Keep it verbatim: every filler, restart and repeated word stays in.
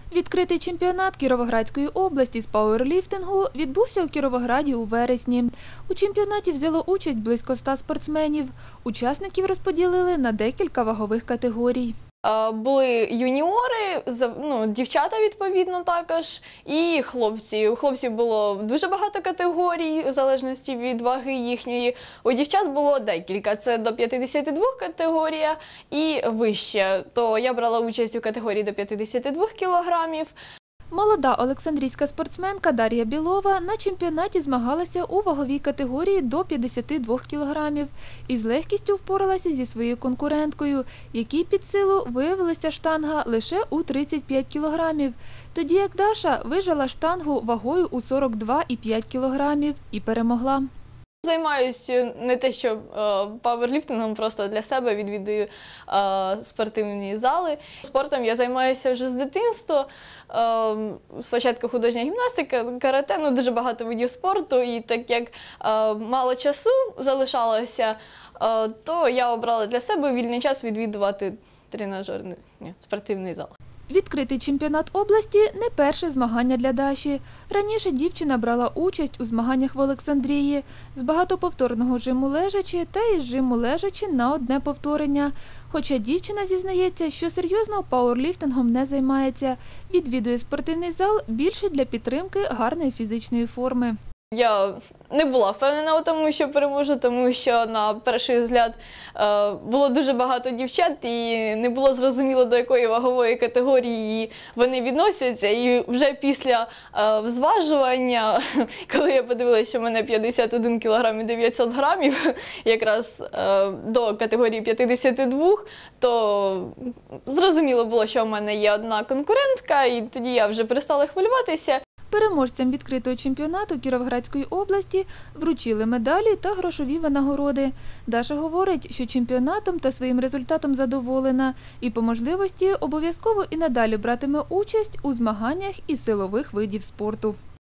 Відкритий чемпіонат Кіровоградської області з пауерліфтингу відбувся у Кіровограді у вересні. У чемпіонаті взяло участь близько ста спортсменів. Учасників розподілили на декілька вагових категорій. Були юніори, ну, дівчата відповідно також, і хлопці. У хлопців було дуже багато категорій, в залежності від ваги їхньої. У дівчат було декілька, це до п'ятдесяти двох категорія і вище. То я брала участь у категорії до п'ятдесяти двох кілограмів. Молода олександрійська спортсменка Дар'я Білова на чемпіонаті змагалася у ваговій категорії до п'ятдесяти двох кілограмів і з легкістю впоралася зі своєю конкуренткою, якій під силу виявилася штанга лише у тридцять п'ять кілограмів. Тоді як Даша вижала штангу вагою у сорок два і п'ять кілограмів і перемогла. Займаюся не те, що пауерліфтингом, просто для себе відвідую е, спортивні зали. Спортом я займаюся вже з дитинства. Е, спочатку художня гімнастика, карате, ну дуже багато видів спорту. І так як е, мало часу залишалося, е, то я обрала для себе вільний час відвідувати тренажерний, ні, спортивний зал. Відкритий чемпіонат області – не перше змагання для Даші. Раніше дівчина брала участь у змаганнях в Олександрії з багатоповторного жиму лежачи та із жиму лежачи на одне повторення. Хоча дівчина зізнається, що серйозно пауерліфтингом не займається. Відвідує спортивний зал більше для підтримки гарної фізичної форми. Я не була впевнена у тому, що переможу, тому що на перший взгляд було дуже багато дівчат і не було зрозуміло, до якої вагової категорії вони відносяться. І вже після зважування, коли я подивилася, що в мене п'ятдесят один кілограм і дев'ятсот грамів, якраз до категорії п'ятдесят два, то зрозуміло було, що в мене є одна конкурентка, і тоді я вже перестала хвилюватися. Переможцям відкритого чемпіонату Кіровоградської області вручили медалі та грошові винагороди. Даша говорить, що чемпіонатом та своїм результатом задоволена і по можливості обов'язково і надалі братиме участь у змаганнях із силових видів спорту.